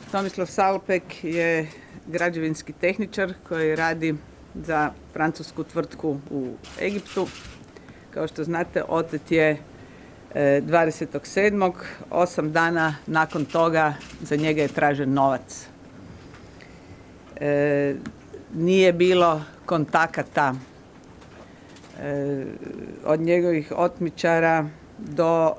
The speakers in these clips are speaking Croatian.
Tomislav Salopek je građevinski tehničar koji radi za francusku tvrtku u Egiptu. Kao što znate, otet je 27. 8 dana nakon toga za njega je tražen novac. Nije bilo kontakata od njegovih otmičara do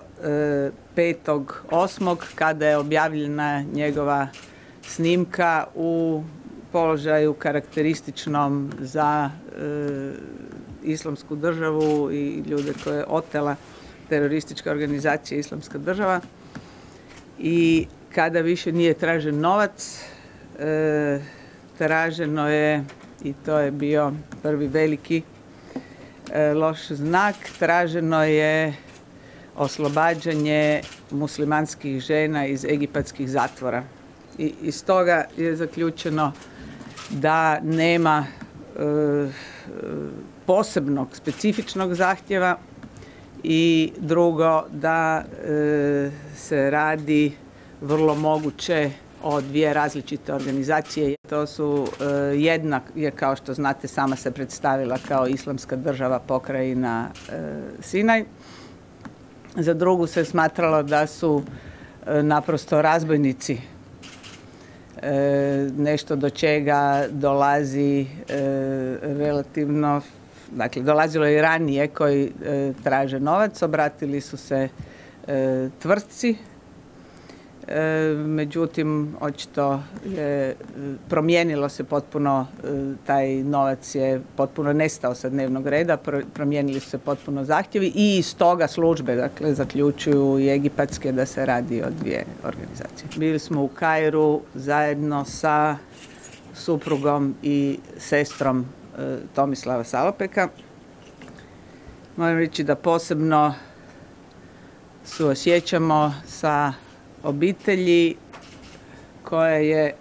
5.8. kada je objavljena njegova snimka u položaju karakterističnom za Islamsku državu i ljude koje je otela teroristička organizacija Islamska država. I kada više nije tražen novac, traženo je, i to je bio prvi veliki loš znak, traženo je oslobađanje muslimanskih žena iz egipatskih zatvora. I iz toga je zaključeno da nema posebnog, specifičnog zahtjeva i drugo da se radi vrlo moguće o dvije različite organizacije. To su jedna je, kao što znate, sama se predstavila kao Islamska država pokrajina Sinaj. Za drugu se smatralo da su naprosto razbojnici, nešto do čega dolazi relativno, dakle dolazilo je i ranije koji traže novac, obratili su se tvrtci, međutim očito je promijenilo se potpuno, taj novac je potpuno nestao sa dnevnog reda, promijenili su se potpuno zahtjevi i iz toga službe, dakle, zaključuju i egipatske da se radi o dvije organizacije. Bili smo u Kairu zajedno sa suprugom i sestrom Tomislava Salopeka. Moram reći da posebno suosjećamo sa obitelji koja je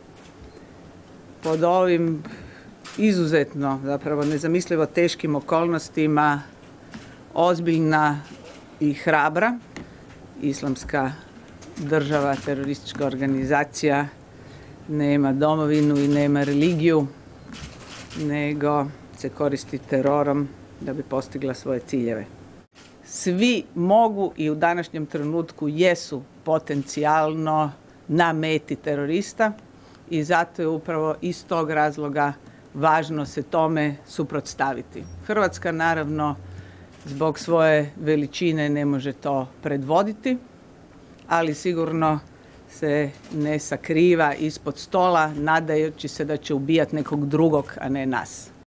pod ovim izuzetno, zapravo nezamislivo teškim okolnostima ozbiljna i hrabra. Islamska država, teroristička organizacija, nema domovinu i nema religiju, nego se koristi terorom da bi postigla svoje ciljeve. Svi mogu i u današnjem trenutku jesu potencijalno na meti terorista i zato je upravo iz tog razloga važno se tome suprotstaviti. Hrvatska naravno zbog svoje veličine ne može to predvoditi, ali sigurno se ne sakriva ispod stola nadajući se da će ubijati nekog drugog, a ne nas.